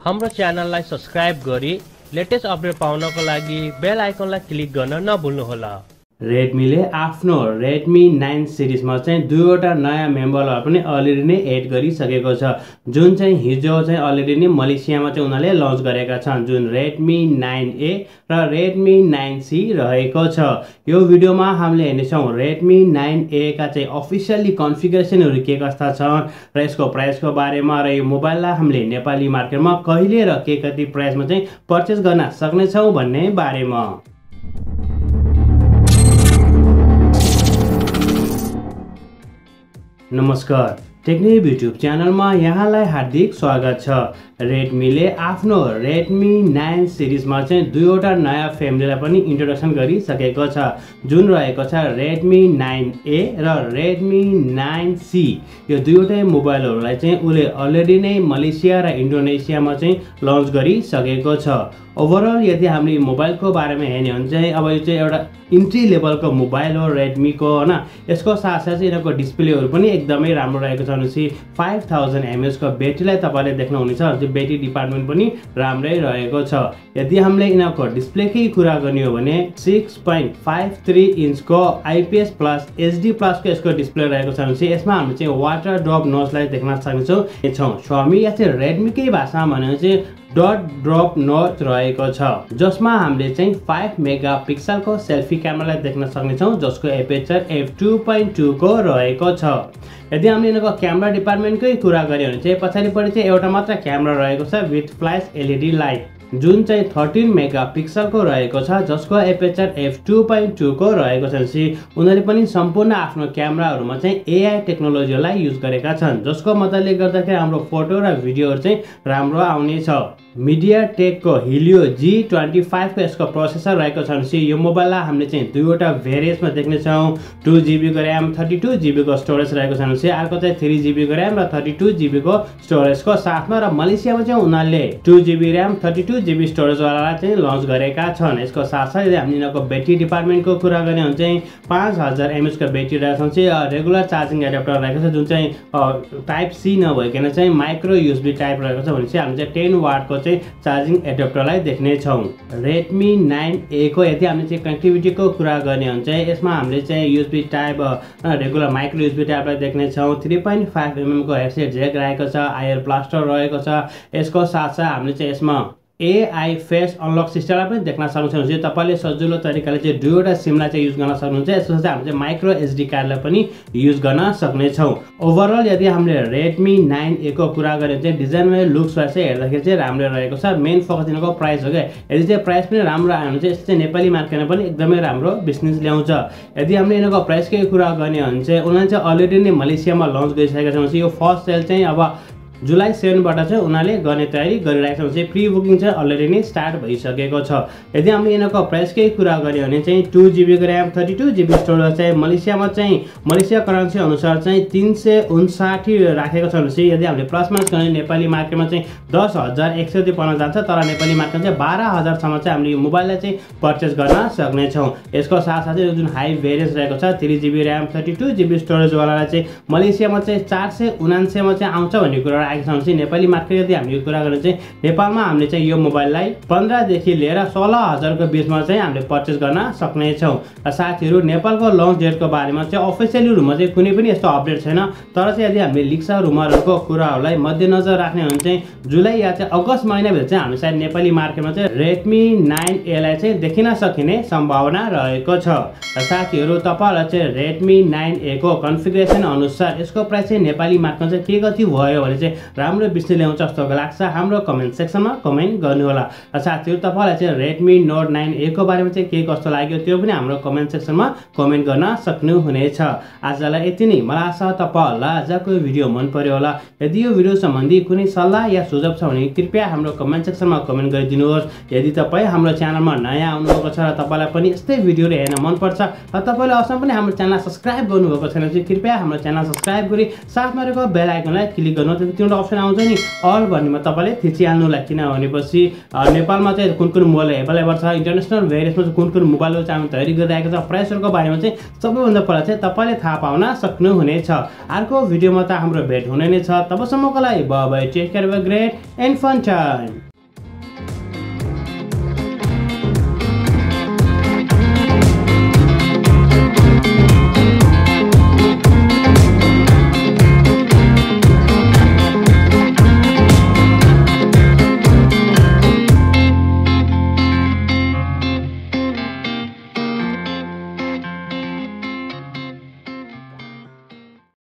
हाम्रो च्यानललाई सब्स्क्राइब गरी लेटेस्ट अपडेट पाउनको लागि बेल आइकनलाई क्लिक गर्न नभुल्नुहोला। रेडमीले आफ्नो रेडमी 9 सिरिजमा चाहिँ दुईवटा नयाँ मेम्बरहरू पनि अलरेडी नै एड गरिसकेको छ, जुन चाहिँ हिजो चाहिँ अलरेडी नै मलेसियामा चाहिँ उनीहरूले लन्च गरेका छन्, जुन रेडमी 9A र रेडमी 9C रहेको छ। यो भिडियोमा हामीले हेर्नेछौँ रेडमी 9A का चाहिँ अफिसियली कन्फिगरेसनहरू के कस्ता छन् र यसको प्राइसको बारेमा र यो मोबाइललाई हामीले नेपाली मार्केटमा कहिले र के कति प्राइसमा चाहिँ पर्चेस गर्न सक्नेछौँ भन्ने बारेमा। नमस्कार, टेक्निक युट्युब च्यानलमा यहाँलाई हार्दिक स्वागत छ। रेडमीले आफ्नो रेडमी 9 सिरिजमा चाहिँ दुईवटा नयाँ फ्यामिलीलाई पनि इन्ट्रोडक्सन गरिसकेको छ, जुन रहेको छ रेडमी 9A र रेडमी 9C। यो दुईवटै मोबाइलहरूलाई चाहिँ उसले अलरेडी नै मलेसिया र इन्डोनेसियामा चाहिँ लन्च गरिसकेको छ। ओभरअल यदि हामीले मोबाइलको बारेमा हेर्ने हो भने चाहिँ अब यो चाहिँ एउटा इन्ट्री लेभलको मोबाइल हो रेडमीको, होइन। यसको साथसाथै चाहिँ यिनीहरूको डिस्प्लेहरू पनि एकदमै राम्रो रहेको छ। भनेपछि 5000 mAh को ब्याट्रीलाई तपाईँले देख्नुहुनेछ, ब्याट्री डिपार्टमेन्ट पनि राम्रै रहेको छ। यदि हामीले यिनीहरूको डिस्प्लेकै कुरा गर्ने हो भने 6.53 इन्चको IPS प्लस HD प्लसको यसको डिस्प्ले रहेको छ। भनेपछि यसमा हामीले चाहिँ वाटर ड्रप नोचलाई देख्न सक्नेछौँ। स्वामी या चाहिँ रेडमीकै भाषामा भने चाहिँ डट ड्रप नोच रहेको छ, जसमा हामीले चाहिँ 5 मेगापिक्सलको सेल्फी क्यामेरालाई देख्न सक्नेछौँ, जसको एपेचर f2.2 को रहेको छ। यदि हामीले यिनीहरूको क्यामेरा डिपार्टमेन्टकै कुरा गऱ्यो भने चाहिँ पछाडिपट्टि चाहिँ एउटा मात्र क्यामेरा रहेको छ विथ फ्ल्यास LED लाइट, जुन चाहिँ 13 मेगापिक्सलको रहेको छ, जसको एपेचर f2.2 को रहेको छ। उनीहरूले पनि सम्पूर्ण आफ्नो क्यामेराहरूमा चाहिँ AI टेक्नोलोजीलाई युज गरेका छन्, जसको मद्दतले गर्दाखेरि हाम्रो फोटो र भिडियोहरू चाहिँ राम्रो आउनेछ। मिडियाटेकको हिलियो G25 को यसको प्रोसेसर रहेको छ। भनेपछि यो मोबाइललाई हामीले चाहिँ दुईवटा भेरिएन्ट्समा देख्नेछौँ। 2GB को ऱ्याम 32GB को स्टोरेज रहेको छ। भनेपछि अर्को चाहिँ 3GB को ऱ्याम र 32GB को स्टोरेजको साथमा, र मलेसियामा चाहिँ उनीहरूले 2GB ऱ्याम 32GB स्टोरेजवालालाई चाहिँ लन्च गरेका छन्। यसको साथसाथै हामी यिनीहरूको ब्याट्री डिपार्टमेन्टको कुरा गर्ने भने चाहिँ 5000 mAh को ब्याट्री रहेको छ। रेगुलर चार्जिङ एडाप्टर रहेको छ, जुन चाहिँ टाइप C नभइकन चाहिँ माइक्रो USB टाइप रहेको छ। भनेपछि हामी चाहिँ 10 वाटको चाहिँ चार्जिङ एडाप्टरलाई देख्नेछौँ। रेडमी 9A को यदि हामीले चाहिँ कनेक्टिभिटीको कुरा गर्ने हो भने चाहिँ यसमा हामीले चाहिँ USB type regular micro USB टाइपलाई देख्नेछौँ। 3.5 mm को हेडसेट ज्याक रहेको छ, आयर ब्लास्टर रहेको छ। यसको साथसाथै हामीले चाहिँ यसमा AI फेस अनलक सिस्टमलाई पनि देख्न सक्नुहुन्छ। तपाईँले सजिलो तरिकाले चाहिँ दुईवटा सिमलाई चाहिँ युज गर्न सक्नुहुन्छ। यसको साथै हामीले चाहिँ माइक्रो SD कार्डलाई पनि युज गर्न सक्नेछौँ। ओभरअल यदि हामीले रेडमी 9A को कुरा गऱ्यो भने चाहिँ डिजाइनमा लुक्स वाइज चाहिँ हेर्दाखेरि चाहिँ राम्रो रहेको छ। मेन फोकस यिनीहरूको प्राइस हो क्या। यदि चाहिँ प्राइस पनि राम्रो आयो भने चाहिँ यस्तो चाहिँ नेपाली मार्केटमा पनि एकदमै राम्रो बिजनेस ल्याउँछ। यदि हामीले यिनीहरूको प्राइसकै कुरा गर्ने हो भने चाहिँ उनीहरूले चाहिँ अलरेडी नै मलेसियामा लन्च गरिसकेका छन्। यो फर्स्ट सेल चाहिँ अब जुलाई 7बाट चाहिँ उनीहरूले गर्ने तयारी गरिरहेको छ। प्री बुकिङ चाहिँ अलरेडी नै स्टार्ट भइसकेको छ। यदि हामीले यिनीहरूको प्राइसकै कुरा गऱ्यो भने चाहिँ 2GB को ऱ्याम 32GB स्टोरेज चाहिँ मलेसियामा चाहिँ मलेसिया करेन्सी अनुसार चाहिँ 359 राखेको छ। भनेपछि यदि हामीले प्लस माइनस गर्ने नेपाली मार्केटमा चाहिँ 10,100 पर्न जान्छ, तर नेपाली मार्केटमा चाहिँ 12,000सम्म चाहिँ हामीले यो मोबाइललाई चाहिँ परचेस गर्न सक्नेछौँ। यसको साथसाथै जुन हाई भेरिएन्स रहेको छ 3GB ऱ्याम 32GB स्टोरेजवालालाई चाहिँ मलेसियामा चाहिँ 479 मा चाहिँ आउँछ भन्ने कुरा नेपाली मार्केट यदि हामी कुरा गर्ने चाहिँ नेपालमा हामीले चाहिँ यो मोबाइललाई 15 देखि लिएर 16,000 को बीचमा चाहिँ हामीले परचेस गर्न सक्नेछौँ। र साथीहरू, नेपालको लन्च डेटको बारेमा चाहिँ अफिसियली रुममा चाहिँ कुनै पनि यस्तो अपडेट छैन, तर चाहिँ यदि हामीले लिक्स रुमरहरूको कुराहरूलाई मध्यनजर राख्ने हो भने चाहिँ जुलाई या चाहिँ अगस्त महिनाभित्र चाहिँ हामी सायद नेपाली मार्केटमा चाहिँ रेडमी 9A लाई चाहिँ देखिन सकिने सम्भावना रहेको छ। र साथीहरू, तपाईँहरूलाई चाहिँ रेडमी 9A को कन्फिगरेसन अनुसार यसको प्राइस चाहिँ नेपाली मार्केटमा चाहिँ के कति भयो भने चाहिँ राम्रो बिस्तारै ल्याउँछ जस्तो लाग्छ हाम्रो कमेन्ट सेक्सनमा कमेन्ट गर्नुहोला। र साथीहरू, तपाईँलाई चाहिँ रेडमी नोट 9A को बारेमा चाहिँ के कस्तो लाग्यो त्यो पनि हाम्रो कमेन्ट सेक्सनमा कमेन्ट गर्न सक्नुहुनेछ। आजलाई यति नै। मलाई आशा तपाईँहरूलाई आजको भिडियो मन पर्यो होला। यदि यो भिडियो सम्बन्धी कुनै सल्लाह या सुझाव छ भने कृपया हाम्रो कमेन्ट सेक्सनमा कमेन्ट गरिदिनुहोस्। यदि तपाईँ हाम्रो च्यानलमा नयाँ आउनुभएको छ र तपाईँलाई पनि यस्तै भिडियोहरू हेर्न मनपर्छ र तपाईँले अझै पनि हाम्रो च्यानल सब्स्क्राइब गर्नुभएको छैन भने कृपया हाम्रो च्यानल सब्स्क्राइब गरी साथमा रहेको बेल आइकनलाई क्लिक गर्नुहोस्। सेकेन्ड अप्सन आउँछ नि अल भन्नेमा तपाईँले थिचिहाल्नु होला, किनभनेपछि नेपालमा चाहिँ कुन कुन मोबाइल एभाइलेबल छ, इन्टरनेसनल भेरिएसमा चाहिँ कुन कुन मोबाइलको चाहिँ तयारी गरिरहेको छ, प्राइसहरूको बारेमा चाहिँ सबैभन्दा पहिला चाहिँ तपाईँले थाहा पाउन सक्नुहुनेछ। अर्को भिडियोमा त हाम्रो भेट हुने नै छ। तबसम्मको लागि bye bye, take care, great and fun time.